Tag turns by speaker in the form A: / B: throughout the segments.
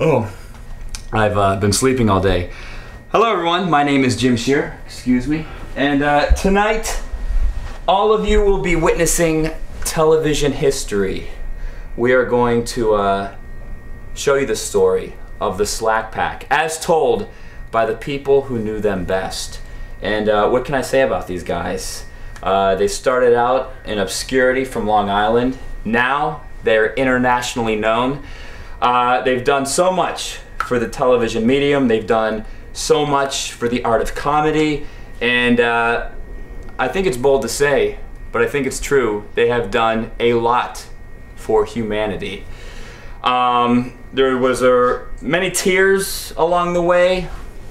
A: Oh, I've been sleeping all day. Hello everyone, my name is Jim Shearer, excuse me. And tonight, all of you will be witnessing television history. We are going to show you the story of the Slack Pack, as told by the people who knew them best. And what can I say about these guys? They started out in obscurity from Long Island. Now, they're internationally known. They've done so much for the television medium. They've done so much for the art of comedy. And I think it's bold to say, but I think it's true, they have done a lot for humanity. There was many tears along the way,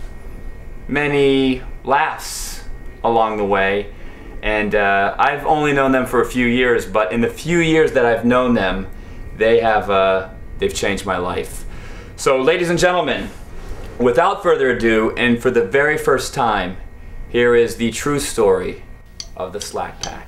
A: many laughs along the way, and I've only known them for a few years, but in the few years that I've known them, they've changed my life. So ladies and gentlemen, without further ado, and for the very first time, here is the true story of the Slack Pack.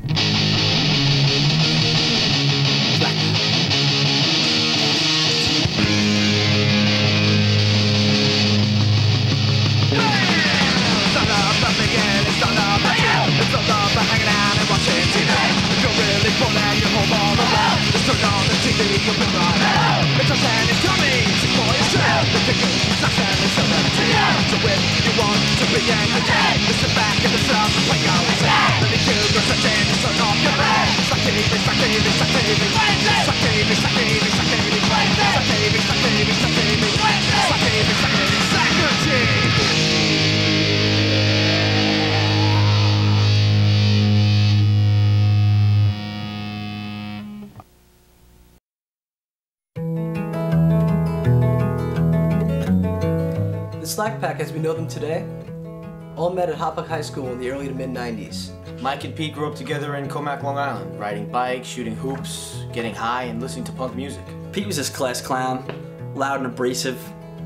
B: The Slack Pack, as we know them today, all met at Hoppuck High School in the early to mid-90s.
C: Mike and Pete grew up together in Comac, Long Island, riding bikes, shooting hoops, getting high, and listening to punk music.
D: Pete was this class clown, loud and abrasive.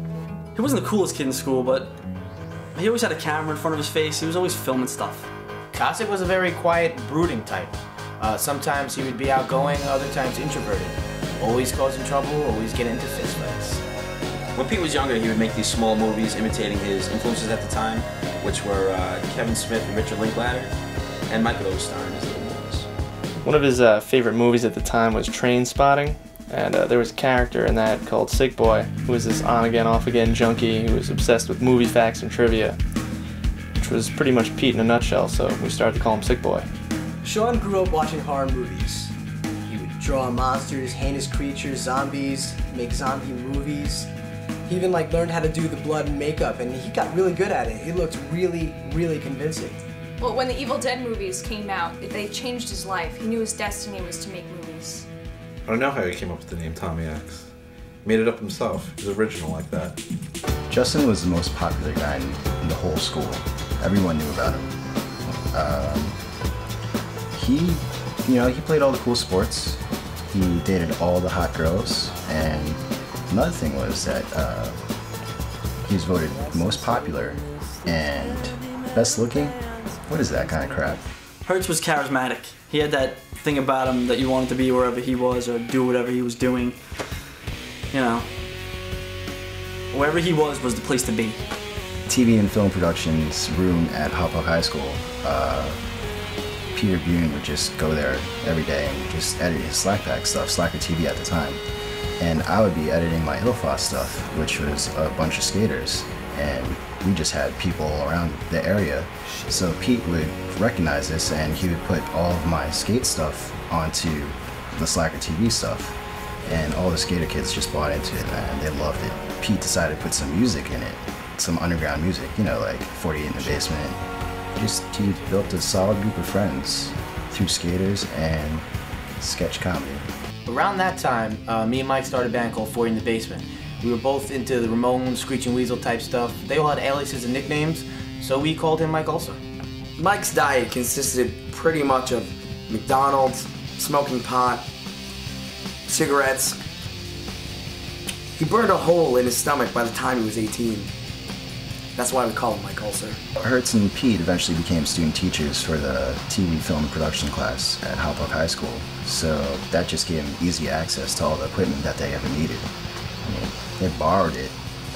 D: He wasn't the coolest kid in school, but he always had a camera in front of his face. He was always filming stuff.
C: Cossack was a very quiet, brooding type. Sometimes he would be outgoing, other times introverted. Always causing trouble, always getting into fistfights.
E: When Pete was younger, he would make these small movies imitating his influences at the time, which were Kevin Smith and Richard Linklater, and Michael always starred in his little movies.
F: One of his favorite movies at the time was Train Spotting, and there was a character in that called Sick Boy, who was this on-again, off-again junkie who was obsessed with movie facts and trivia, which was pretty much Pete in a nutshell, so we started to call him Sick Boy.
B: Sean grew up watching horror movies. He would draw monsters, heinous creatures, zombies, make zombie movies. He even learned how to do the blood and makeup, and he got really good at it. It looked really, really convincing.
G: Well, when the Evil Dead movies came out, they changed his life. He knew his destiny was to make movies.
H: I don't know how he came up with the name Tommy X. He made it up himself. He was original like that.
I: Justin was the most popular guy in the whole school. Everyone knew about him. He played all the cool sports. He dated all the hot girls, and another thing was that he was voted most popular and best looking. What is that kind of crap?
D: Hertz was charismatic. He had that thing about him that you wanted to be wherever he was or do whatever he was doing. You know, wherever he was the place to be.
I: TV and film productions room at Hoppuck High School. Peter Bune would just go there every day and just edit his Slack Pack stuff, Slacker TV at the time. And I would be editing my Hillfoss stuff, which was a bunch of skaters. And we just had people around the area. So Pete would recognize this and he would put all of my skate stuff onto the Slacker TV stuff. And all the skater kids just bought into it, and they loved it. Pete decided to put some music in it, some underground music, like 48 in the Basement. He built a solid group of friends through skaters and sketch comedy.
C: Around that time, me and Mike started a band called 40 in the Basement. We were both into the Ramones, Screeching Weasel type stuff. They all had aliases and nicknames, so we called him Mike also.
J: Mike's diet consisted pretty much of McDonald's, smoking pot, cigarettes. He burned a hole in his stomach by the time he was 18. That's why we call him Mike Ulcer.
I: Hertz and Pete eventually became student teachers for the TV film production class at Hoppuck High School, so that just gave them easy access to all the equipment that they ever needed. They borrowed it.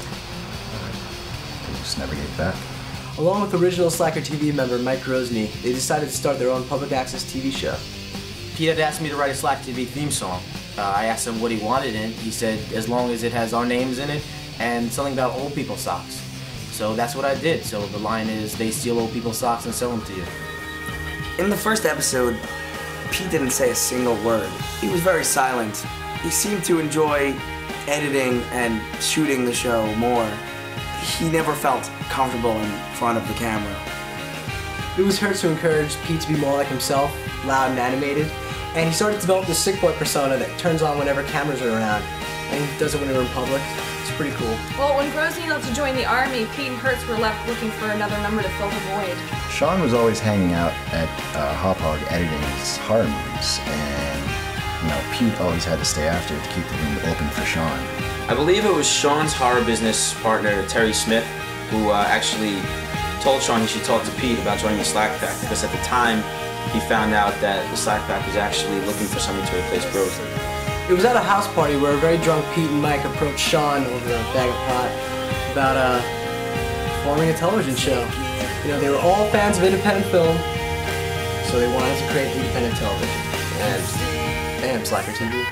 I: They just never gave it back.
B: Along with original Slacker TV member Mike Grosny, they decided to start their own public access TV show.
C: Pete had asked me to write a Slacker TV theme song. I asked him what he wanted in it. He said as long as it has our names in it and something about old people socks. So that's what I did. So the line is, they steal old people's socks and sell them to you.
J: In the first episode, Pete didn't say a single word. He was very silent. He seemed to enjoy editing and shooting the show more. He never felt comfortable in front of the camera.
B: It was Hertz who encouraged Pete to be more like himself, loud and animated, and he started to develop this sick boy persona that turns on whenever cameras are around, and he does it when we're in public. It's pretty cool.
G: Well, when Grosny left to join the army, Pete and Hertz were left looking for another number to fill the void.
I: Sean was always hanging out at Hop Hog editing his horror movies, and Pete always had to stay after to keep the room open for Sean.
E: I believe it was Sean's horror business partner, Terry Smith, who actually told Sean he should talk to Pete about joining the Slack Pack, because at the time he found out that the Slack Pack was actually looking for somebody to replace Brody.
B: It was at a house party where a very drunk Pete and Mike approached Sean over a bag of pot about forming a television show. They were all fans of independent film, so they wanted to create independent television. And bam, Slacker TV.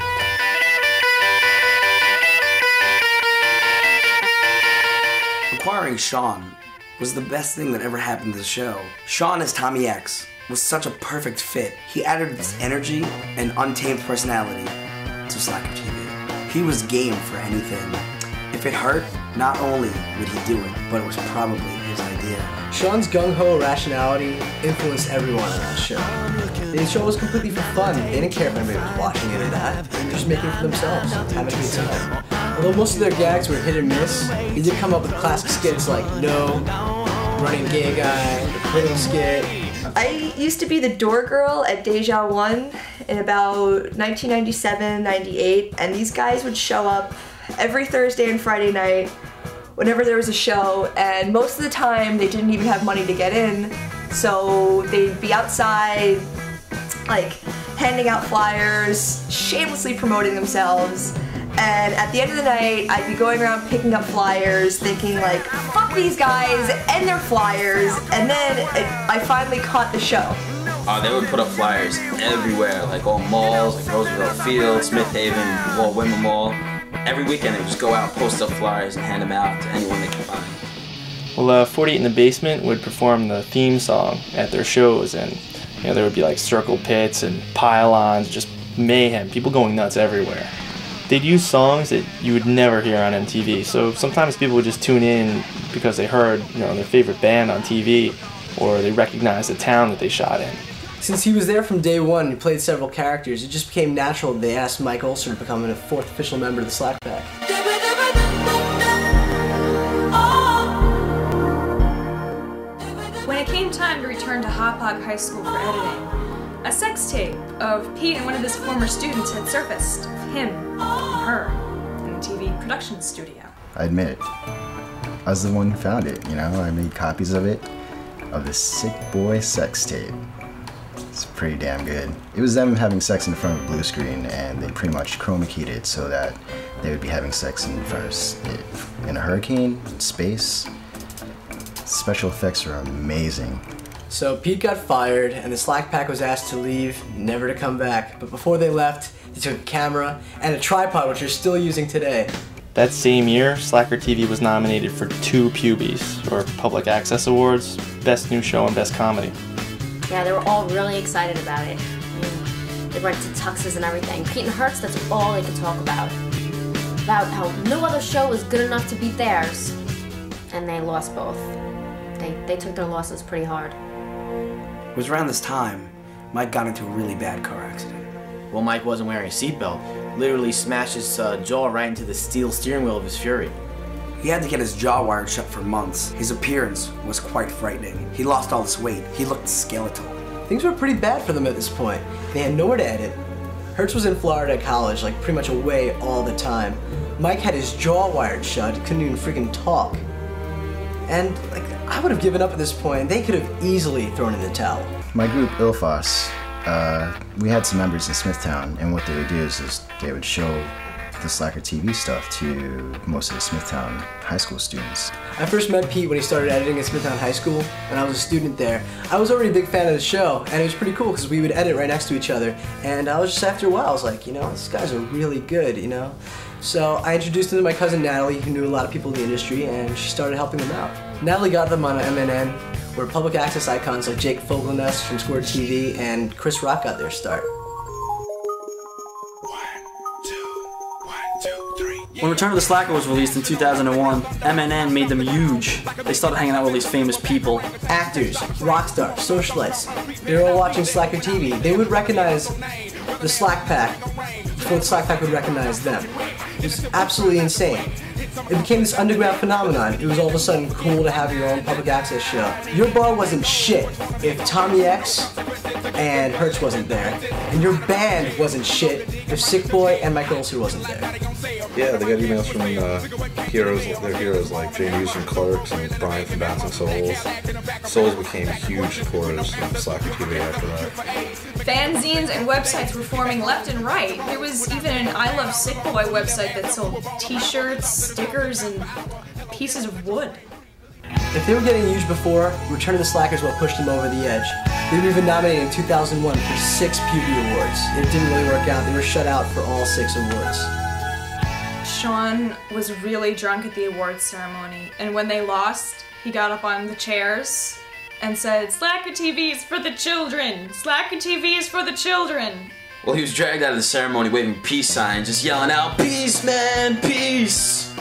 J: Acquiring Sean was the best thing that ever happened to the show. Sean as Tommy X was such a perfect fit. He added this energy and untamed personality to Slacker TV. He was game for anything. If it hurt, not only would he do it, but it was probably his idea.
B: Sean's gung-ho irrationality influenced everyone on that show. The show was completely for fun. They didn't care if anybody was watching it or not. They were just making it for themselves, having a good time. Although most of their gags were hit and miss, he did come up with classic skits like No, Running Gay Guy, The Quitting Skit.
K: I used to be the door girl at Deja One in about 1997, 98, and these guys would show up every Thursday and Friday night whenever there was a show, and most of the time they didn't even have money to get in, so they'd be outside, like, handing out flyers, shamelessly promoting themselves, and at the end of the night, I'd be going around picking up flyers, thinking like, fuck these guys and their flyers, and then I finally caught the show.
E: They would put up flyers everywhere, like all malls, like Roosevelt Field, Smith Haven, Walt Whitman Mall. Every weekend they would just go out, post up flyers, and hand them out to anyone they could find.
F: Well, 48 in the Basement would perform the theme song at their shows, and there would be like circle pits and pylons, just mayhem, people going nuts everywhere. They'd use songs that you would never hear on MTV, so sometimes people would just tune in because they heard their favorite band on TV, or they recognized the town that they shot in.
B: Since he was there from day one and played several characters, it just became natural that they asked Mike Ulster to become a fourth official member of the Slack Pack.
G: When it came time to return to Hop Hog High School for editing, a sex tape of Pete and one of his former students had surfaced of him and her in the TV production studio.
I: I admit it. I was the one who found it, I made copies of it, of this sick boy sex tape. It's pretty damn good. It was them having sex in front of a blue screen, and they pretty much chroma keyed it so that they would be having sex in front of it in a hurricane, in space. Special effects are amazing.
B: So Pete got fired, and the Slack Pack was asked to leave, never to come back. But before they left, they took a camera and a tripod, which they're still using today.
F: That same year, Slacker TV was nominated for 2 Pubies, or Public Access Awards, Best New Show and Best Comedy.
L: Yeah, they were all really excited about it. They went to tuxes and everything. Pete and Hertz, that's all they could talk about. About how no other show was good enough to beat theirs. And they lost both. They took their losses pretty hard.
J: It was around this time Mike got into a really bad car accident.
C: Well, Mike wasn't wearing a seatbelt. Literally smashed his jaw right into the steel steering wheel of his Fury.
J: He had to get his jaw wired shut for months. His appearance was quite frightening. He lost all this weight. He looked skeletal.
B: Things were pretty bad for them at this point. They had nowhere to edit. Hertz was in Florida at college, like pretty much away all the time. Mike had his jaw wired shut, couldn't even freaking talk. And I would have given up at this point. They could have easily thrown in the towel.
I: My group, Ilfos, we had some members in Smithtown, and what they would do is they would show the Slacker TV stuff to most of the Smithtown high school students.
B: I first met Pete when he started editing at Smithtown High School, and I was a student there. I was already a big fan of the show, and it was pretty cool because we would edit right next to each other. And I was just, after a while, I was like, you know, these guys are really good, you know? So I introduced him to my cousin Natalie, who knew a lot of people in the industry, and she started helping them out. Natalie got them on MNN, where public access icons like Jake Fogelnest from Squirt TV and Chris Rock got their start.
D: When Return of the Slacker was released in 2001, MNN made them huge. They started hanging out with all these famous people.
B: Actors, rock stars, socialites, they were all watching Slacker TV. They would recognize the Slack Pack before the Slack Pack would recognize them. It was absolutely insane. It became this underground phenomenon. It was all of a sudden cool to have your own public access show. Your bar wasn't shit if Tommy X and Hertz wasn't there. And your band wasn't shit if Sick Boy and Mike Ulcer wasn't there.
H: Yeah, they got emails from their heroes like Jay Hughes from Clerks and Brian from Bouncing Souls. Souls became huge supporters of Slacker TV after that.
G: Fanzines and websites were forming left and right. There was even an I Love Sick Boy website that sold t-shirts, stickers, and pieces of wood.
B: If they were getting huge before, Return of the Slacker is what pushed them over the edge. They were even nominated in 2001 for 6 Puberty Awards. It didn't really work out. They were shut out for all 6 awards.
G: Sean was really drunk at the awards ceremony, and when they lost, he got up on the chairs and said, "Slacker TV is for the children! Slacker TV is for the children!"
E: Well, he was dragged out of the ceremony waving peace signs, just yelling out, "Peace, man, peace!"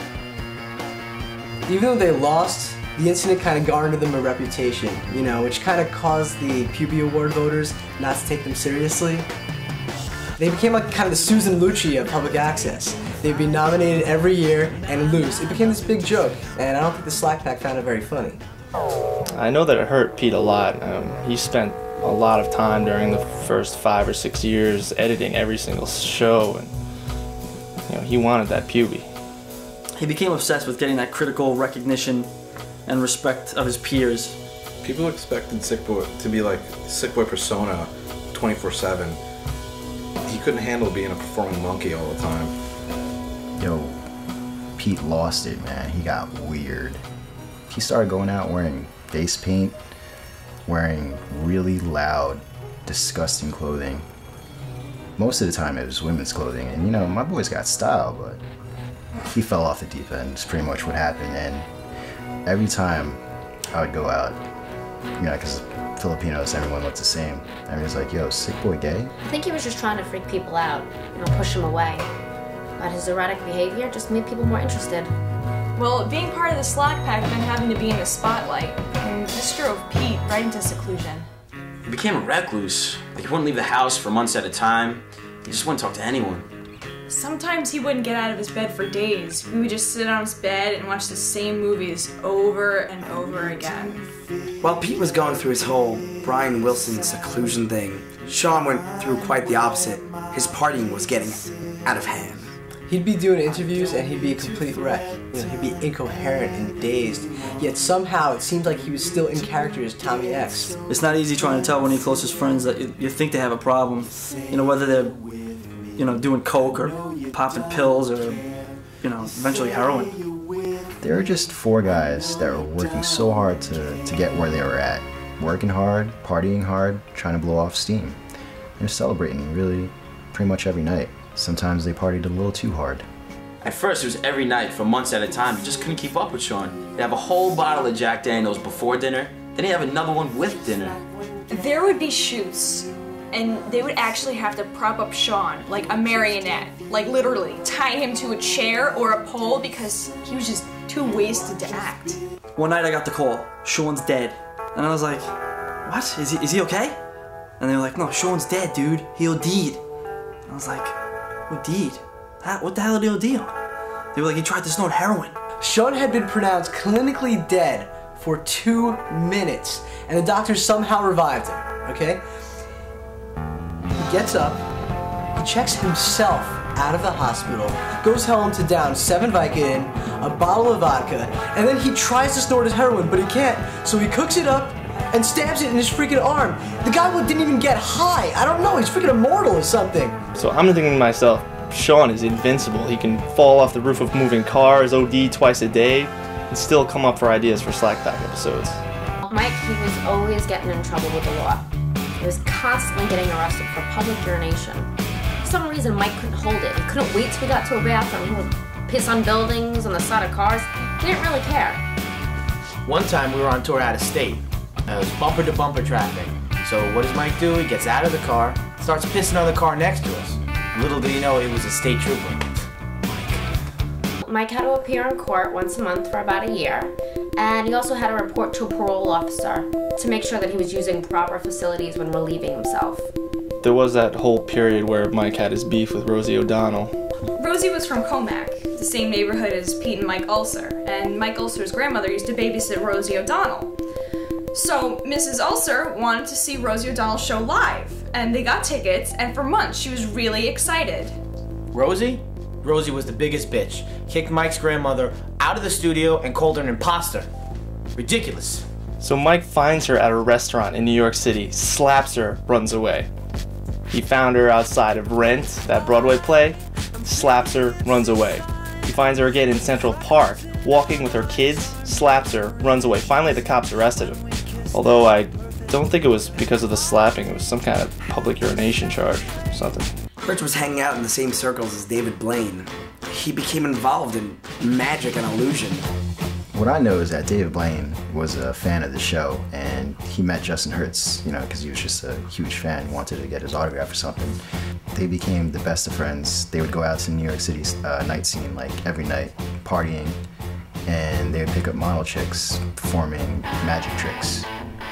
B: Even though they lost, the incident kind of garnered them a reputation, you know, which kind of caused the Puberty Award voters not to take them seriously. They became like kind of the Susan Lucci of public access. They'd be nominated every year and lose. It became this big joke, and I don't think the Slack Pack found it very funny.
F: I know that it hurt Pete a lot. He spent a lot of time during the first 5 or 6 years editing every single show, and you know, he wanted that puby.
D: He became obsessed with getting that critical recognition and respect of his peers.
H: People expected Sick Boy to be like Sick Boy persona 24/7. He couldn't handle being a performing monkey all the time.
I: Yo, Pete lost it, man. He got weird. He started going out wearing face paint, wearing really loud, disgusting clothing. Most of the time it was women's clothing, and you know, my boy's got style, but he fell off the deep end. It's pretty much what happened, and every time I would go out, you know, because Filipinos, everyone looked the same. Everyone's like, yo, Sick Boy gay?
L: I think he was just trying to freak people out, you know, push them away. But his erratic behavior just made people more interested.
G: Well, being part of the Slack Pack meant having to be in the spotlight, and this drove Pete right into seclusion.
E: He became a recluse. Like, he wouldn't leave the house for months at a time. He just wouldn't talk to anyone.
G: Sometimes he wouldn't get out of his bed for days. We would just sit on his bed and watch the same movies over and over again.
J: While Pete was going through his whole Brian Wilson seclusion thing, Sean went through quite the opposite. His partying was getting out of hand.
B: He'd be doing interviews and he'd be a complete wreck. You know, he'd be incoherent and dazed. Yet somehow it seemed like he was still in character as Tommy X.
D: It's not easy trying to tell one of your closest friends that you think they have a problem. You know, whether they're, you know, doing coke or popping pills or, you know, eventually heroin.
I: There were just 4 guys that were working so hard to get where they were at. Working hard, partying hard, trying to blow off steam. They're celebrating really pretty much every night. Sometimes they partied a little too hard.
E: At first, it was every night for months at a time. He just couldn't keep up with Sean. He'd have a whole bottle of Jack Daniels before dinner, then he'd have another one with dinner.
G: There would be shoots, and they would actually have to prop up Sean like a marionette. Like literally, tie him to a chair or a pole because he was just too wasted to act.
D: One night I got the call, Sean's dead. And I was like, what? Is he okay? And they were like, no, Sean's dead, dude. He OD'd. I was like, OD'd? What the hell did he OD on? They were like, he tried to snort heroin.
B: Sean had been pronounced clinically dead for 2 minutes, and the doctors somehow revived him, okay? He gets up, he checks himself out of the hospital, goes home to down 7 Vicodin, a bottle of vodka, and then he tries to snort his heroin, but he can't, so he cooks it up and stabs it in his freaking arm. The guy didn't even get high. I don't know, he's freaking immortal or something.
F: So I'm thinking to myself, Sean is invincible. He can fall off the roof of moving cars, OD twice a day, and still come up for ideas for Slack Pack episodes.
L: Mike, he was always getting in trouble with the law. He was constantly getting arrested for public urination. For some reason, Mike couldn't hold it. He couldn't wait till he got to a bathroom. He would piss on buildings, on the side of cars. He didn't really care.
C: One time we were on tour out of state. It was bumper to bumper traffic. So what does Mike do? He gets out of the car, starts pissing on the car next to us. Little did he know it was a state trooper.
L: Mike had to appear in court once a month for about a year, and he also had to report to a parole officer to make sure that he was using proper facilities when relieving himself.
F: There was that whole period where Mike had his beef with Rosie O'Donnell.
G: Rosie was from Comac, the same neighborhood as Pete and Mike Ulcer, and Mike Ulcer's grandmother used to babysit Rosie O'Donnell. So Mrs. Ulcer wanted to see Rosie O'Donnell's show live, and they got tickets, and for months she was really excited.
C: Rosie? Rosie was the biggest bitch. Kicked Mike's grandmother out of the studio and called her an imposter. Ridiculous.
F: So Mike finds her at a restaurant in New York City, slaps her, runs away. He found her outside of Rent, that Broadway play, slaps her, runs away. He finds her again in Central Park, walking with her kids, slaps her, runs away. Finally, the cops arrested him. Although I don't think it was because of the slapping, it was some kind of public urination charge or something.
J: Rich was hanging out in the same circles as David Blaine. He became involved in magic and illusion.
I: What I know is that David Blaine was a fan of the show, and he met Justin Hurts, you know, because he was just a huge fan. He wanted to get his autograph or something. They became the best of friends. They would go out to New York City's night scene, like every night, partying, and they would pick up model chicks performing magic tricks.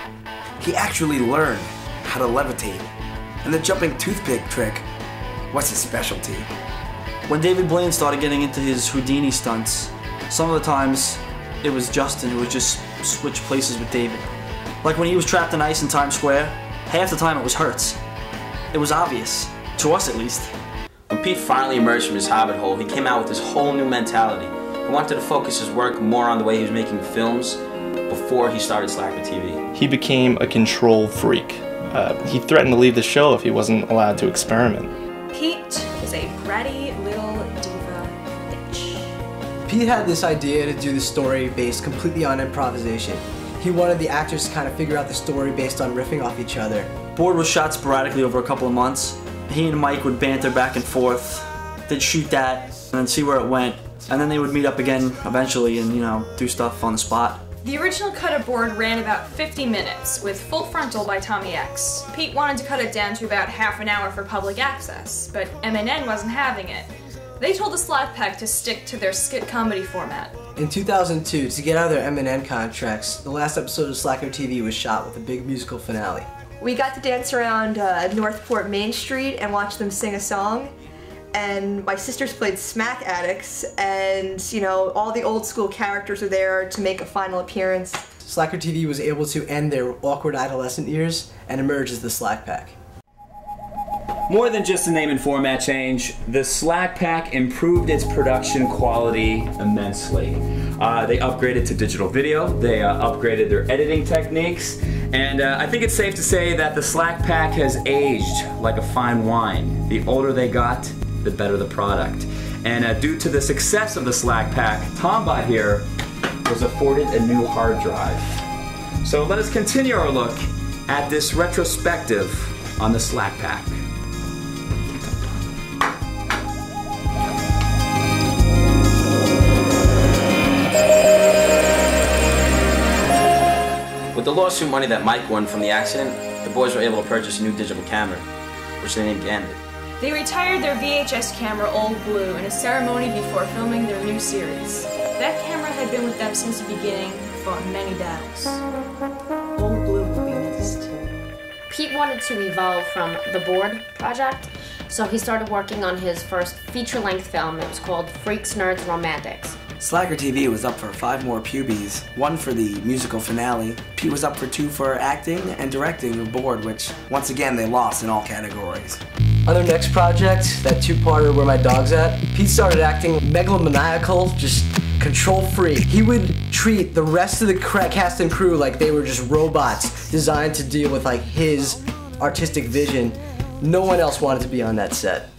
J: He actually learned how to levitate, and the jumping toothpick trick was his specialty.
D: When David Blaine started getting into his Houdini stunts, some of the times it was Justin who would just switch places with David. Like when he was trapped in ice in Times Square, half the time it was Hertz. It was obvious, to us at least.
E: When Pete finally emerged from his hobbit hole, he came out with this whole new mentality. He wanted to focus his work more on the way he was making films before he started Slacker TV.
F: He became a control freak. He threatened to leave the show if he wasn't allowed to experiment.
G: Pete was a bratty little diva bitch.
B: Pete had this idea to do the story based completely on improvisation. He wanted the actors to kind of figure out the story based on riffing off each other.
D: Board was shot sporadically over a couple of months. He and Mike would banter back and forth. They'd shoot that and then see where it went. And then they would meet up again eventually and, you know, do stuff on the spot.
G: The original cut of Board ran about 50 minutes, with Full Frontal by Tommy X. Pete wanted to cut it down to about half an hour for public access, but MNN wasn't having it. They told the Slack Pack to stick to their skit comedy format.
B: In 2002, to get out of their MNN contracts, the last episode of Slacker TV was shot with a big musical finale.
K: We got to dance around Northport Main Street and watch them sing a song. And my sisters played smack addicts, and you know, all the old school characters are there to make a final appearance.
B: Slacker TV was able to end their awkward adolescent years and emerge as the Slack Pack.
A: More than just a name and format change, the Slack Pack improved its production quality immensely. They upgraded to digital video, they upgraded their editing techniques, and I think it's safe to say that the Slack Pack has aged like a fine wine. The older they got, the better the product. And due to the success of the Slack Pack, Tombot here was afforded a new hard drive. So let us continue our look at this retrospective on the Slack Pack.
E: With the lawsuit money that Mike won from the accident, the boys were able to purchase a new digital camera, which they named Gambit.
G: They retired their VHS camera Old Blue in a ceremony before filming their new series. That camera had been with them since the beginning, fought many battles. Old Blue will be missed.
L: Pete wanted to evolve from the Board project, so he started working on his first feature-length film. It was called Freaks, Nerds, Romantics.
J: Slacker TV was up for 5 more Pubies, 1 for the musical finale. Pete was up for 2 for acting and directing of Board, which, once again, they lost in all categories.
B: On their next project, that 2-parter Where My Dog's At, Pete started acting megalomaniacal, just control freak. He would treat the rest of the cast and crew like they were just robots designed to deal with like his artistic vision. No one else wanted to be on that set.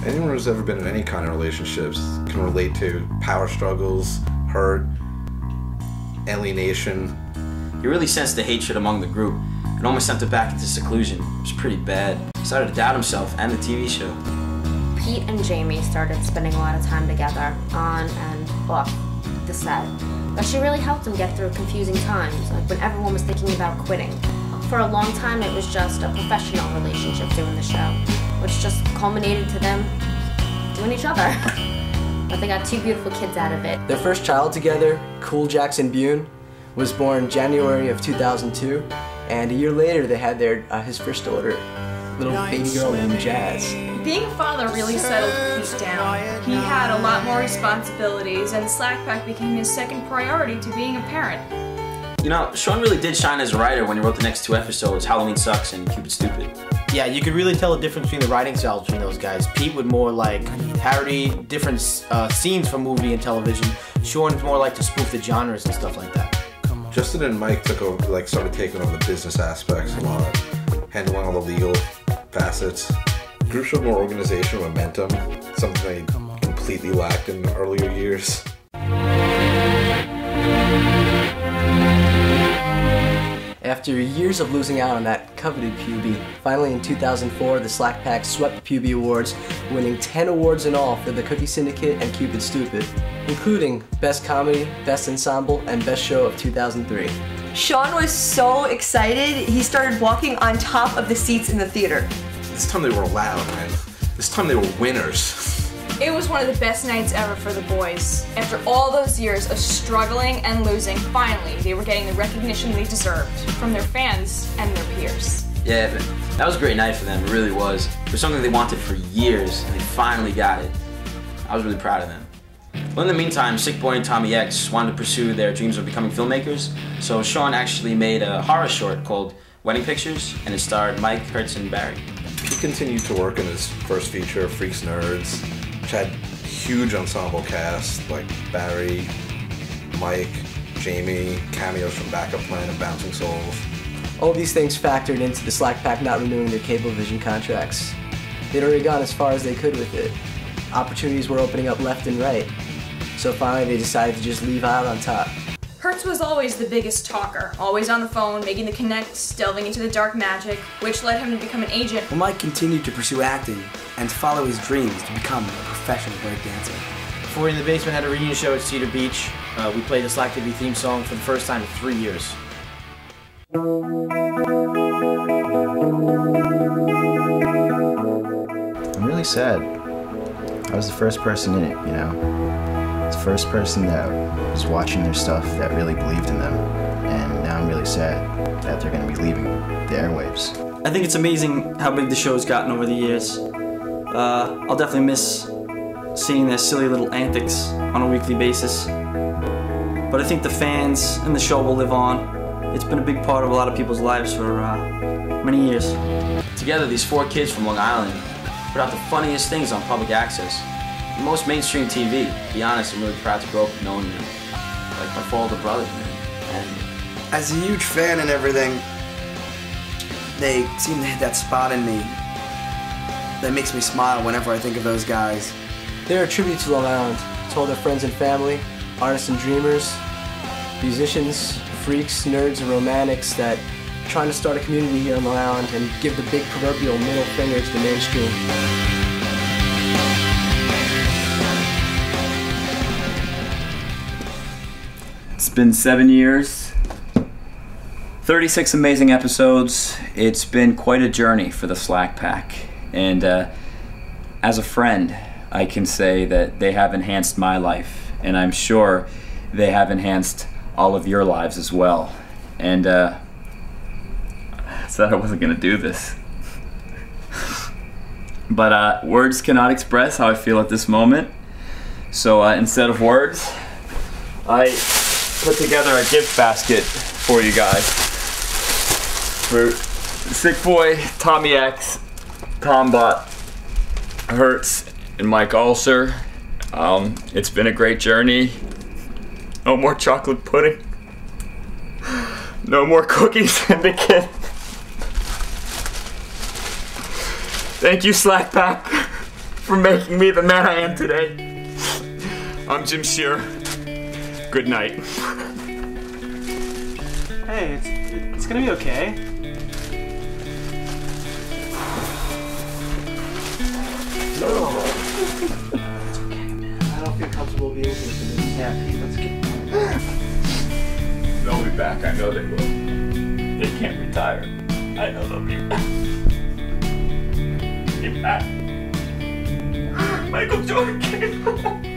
H: Anyone who's ever been in any kind of relationships can relate to power struggles, hurt, alienation.
E: He really sensed the hatred among the group and almost sent it back into seclusion. It was pretty bad. He started to doubt himself and the TV show.
L: Pete and Jamie started spending a lot of time together, on and off the set. But she really helped him get through confusing times, like when everyone was thinking about quitting. For a long time, it was just a professional relationship doing the show, which just culminated to them doing each other. But they got 2 beautiful kids out of it.
B: Their first child together, Cool Jackson Bune, was born January of 2002, and a year later they had his first daughter, little baby girl named Jazz.
G: Being a father really settled Pete down. He had a lot more responsibilities, and Slack Pack became his second priority to being a parent.
E: You know, Sean really did shine as a writer when he wrote the next 2 episodes, Halloween Sucks and Cupid Stupid.
C: Yeah, you could really tell the difference between the writing styles between those guys. Pete would more like parody different scenes from movie and television. Sean's more like to spoof the genres and stuff like that.
H: Justin and Mike took over, started taking over the business aspects a lot, handling all the legal facets. The group showed more organization, momentum, something they completely lacked in the earlier years.
B: After years of losing out on that coveted PUB, finally in 2004, the Slack Pack swept the PUB Awards, winning 10 awards in all for The Cookie Syndicate and Cupid Stupid, including Best Comedy, Best Ensemble, and Best Show of 2003.
K: Sean was so excited, he started walking on top of the seats in the theater.
H: This time they were loud, man. This time they were winners.
G: It was one of the best nights ever for the boys. After all those years of struggling and losing, finally they were getting the recognition they deserved from their fans and their peers.
E: Yeah, but that was a great night for them, it really was. It was something they wanted for years, and they finally got it. I was really proud of them. Well, in the meantime, Sick Boy and Tommy X wanted to pursue their dreams of becoming filmmakers, so Sean actually made a horror short called Wedding Pictures, and it starred Mike, Kurtz, and Barry.
H: He continued to work in his first feature, Freaks Nerds, which had huge ensemble cast like Barry, Mike, Jamie, cameos from Backup Plan and Bouncing Souls.
B: All these things factored into the Slack Pack not renewing their Cablevision contracts. They'd already gone as far as they could with it. Opportunities were opening up left and right. So finally they decided to just leave out on top.
G: Kurtz was always the biggest talker, always on the phone, making the connects, delving into the dark magic, which led him to become an agent.
J: Well, Mike continued to pursue acting and to follow his dreams to become a professional breakdancer.
C: 40 in the Basement had a reunion show at Cedar Beach. We played the Slack TV theme song for the first time in 3 years.
I: I'm really sad. I was the first person in it, you know? The first person that was watching their stuff that really believed in them. And now I'm really sad that they're going to be leaving the airwaves.
D: I think it's amazing how big the show's gotten over the years. I'll definitely miss seeing their silly little antics on a weekly basis. But I think the fans and the show will live on. It's been a big part of a lot of people's lives for many years.
E: Together, these 4 kids from Long Island put out the funniest things on public access. Most mainstream TV. To be honest, I'm really proud to grow up knowing them. Like my 4 older brothers, man. And
J: as a huge fan and everything, they seem to hit that spot in me that makes me smile whenever I think of those guys.
B: They're a tribute to Long Island, to all their friends and family, artists and dreamers, musicians, freaks, nerds, and romantics that are trying to start a community here in Long Island and give the big proverbial middle finger to the mainstream.
A: It's been 7 years, 36 amazing episodes. It's been quite a journey for the Slack Pack. And as a friend, I can say that they have enhanced my life. And I'm sure they have enhanced all of your lives as well. And I said I wasn't going to do this. But words cannot express how I feel at this moment. So instead of words, I put together a gift basket for you guys. For Sick Boy, Tommy X, Tombot, Hertz, and Mike Ulcer. It's been a great journey. No more chocolate pudding. No more cookie syndicate. Thank you, Slack Pack, for making me the man I am today. I'm Jim Shearer. Good night.
M: Hey, it's gonna be okay.
D: No. It's okay, man. I don't feel comfortable being here for this. Yeah, Pete, let's get.
A: They'll be back. I know they will. They can't retire. I know they'll be back. Get back. Michael Jordan came.